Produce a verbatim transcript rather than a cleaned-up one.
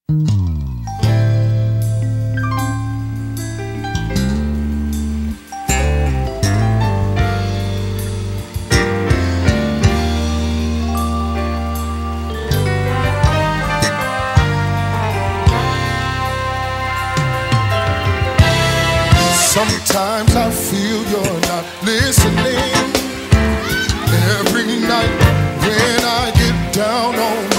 Sometimes I feel you're not listening. Every night when I get down on